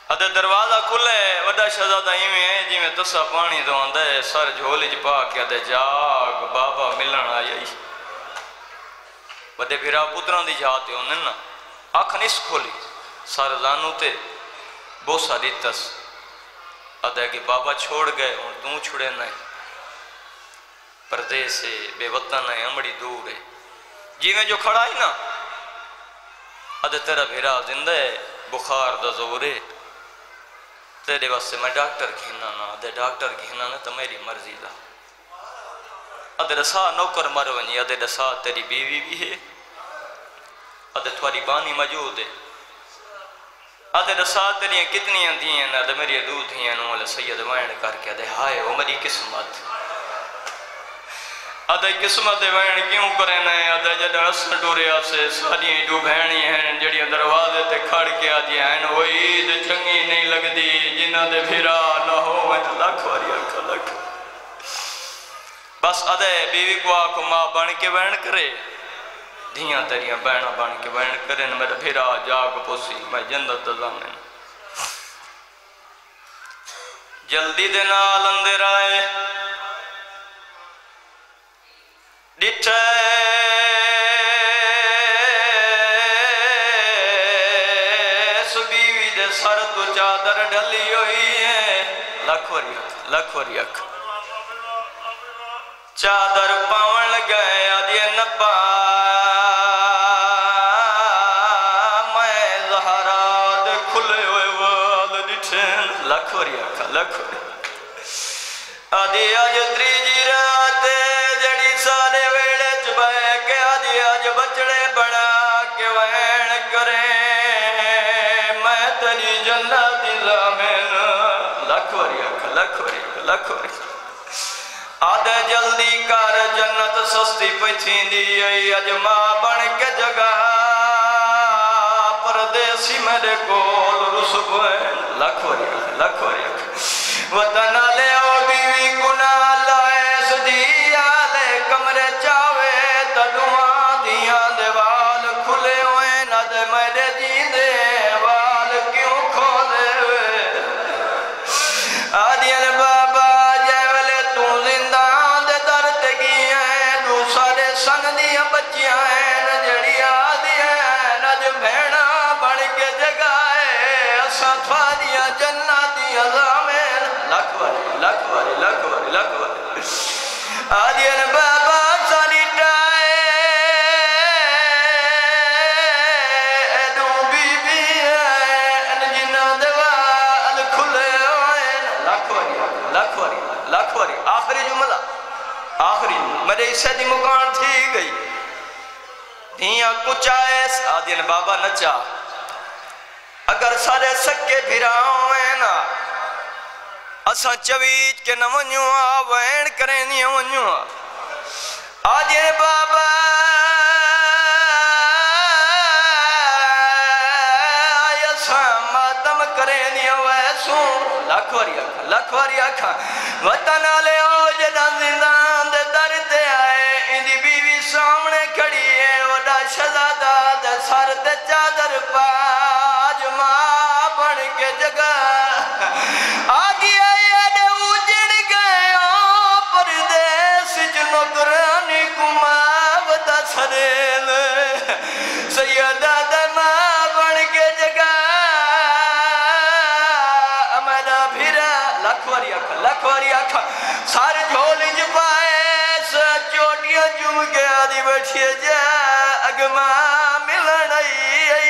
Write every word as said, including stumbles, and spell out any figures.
ادھے دروازہ کھلے وڈا شہزادہ ایویں ہے جی میں تسا پانی دو اندے سر جھولی جی پا کے ادھے جاگ بابا ملن آئی وڈے بھیرا پتران دی جاتے ہونے نا آنکھ نس کھولی سر زانو تے بوسا دیتس ادھے کہ بابا چھوڑ گئے اور توں چھڑے نہیں پردے سے بے وطن ہے امڑی دور ہے جی میں جو کھڑا ہی نا ادھے تیرا بھیرا زندہ ہے بخار دا زور ہے تیرے واسطے میں ڈاکٹر گھینا نا ادھے ڈاکٹر گھینا نا تو میری مرضی دا ادھے رسا نوکر مر ونی ادھے رسا تیری بیوی بھی ہے ادھے تھوڑی بانی موجود ہے ادھے رسا تیری کتنی اندھی ہیں ادھے میری دودھ ہیں نوال سید وائن کر کے ادھے ہائے وہ میری قسمت ادھے قسمت وائن کیوں کریں ہیں ادھے جڑا رسل ڈوریا سے ساری ڈو بہنی ہیں جڑی دروازے تے کھڑ کے آدھی ہیں وہ عید چنگی نہیں لگ دی جنہ دے بھیرا نہ ہو میں تو لکھ واری اکھا لکھ بس ادھے بیوی کو آکو ماں بن کے بہن کرے دھیاں تیریاں بہنہ بن کے بہن کرے میرا بھیرا جاگ پوسی میں جنت دلامن جلدی دینا لندے رائے ڈٹھے سبیوی دے سر تو چادر ڈھلی ہوئی ہے لکھ وری اکھ لکھ وری اکھ چادر پاون گئے آدھی نپا میں زہرات کھلے ہوئے وال ڈٹھیں لکھ وری اکھ لکھ وری آدھی آج تریجی رات جڑی سارے ویڑے چبائے کہ آدھی آج بچڑے بڑا کے وین کریں میں تری جنت زامن لکھ وری اکھ لکھ وری اکھ لکھ وری آدھے جلدی کار جنت سستی پچھیں دی آئی اج ماں بن کے جگہ پردیسی میرے کول رسک ہوئے لکھ وری اکھ لکھ وری اکھ وطن لے او بیوی گناہ لائے سدی آلے کمرے چاوے تدوان دیاں دے وال کھلے ہوئے نہ دے میرے جین دے وال کیوں کھولے ہوئے آدھین بابا جیولے تو زندان دے درد کی ہیں دوسرے سن دیاں بچیاں ہیں جڑی آدھی ہیں نج بھیڑا بڑھ کے جگائے اساں تھا دیاں جناتیاں زامین لکھ واری لکھ واری لکھ واری لکھ واری آدھین بابا ساری ٹائے ایڈو بی بی ہیں جنہ دوال کھلے ہوئے لکھ واری لکھ واری لکھ واری آخری جملہ آخری میرے اسے دی مکان تھی گئی دھیاں کچھ آئے آدھین بابا نچا اگر سارے سکے بھیراؤں ہیں نا اساں چویج کے نہ ونیوں آوین کریں نہیں ونیوں آجے بابا اساں ماتم کریں نہیں ویسوں لکھ واری اکھا لکھ واری اکھا وطن آلے ہو جدہ زندان دے در دے آئے اندی بیوی سامنے کھڑی ہے وڈا شہزادہ دے سر دے چادر پاج ماں بن کے جگہ آگی نوکرانی کماوتا سرین سیدہ دماء بڑھ کے جگہ امیدہ بھیرا لکھ واری اکھا لکھ واری اکھا سارے جھولی جپائے سچوٹیاں جم کے آدھی بیٹھئے جا اگماں ملن آئی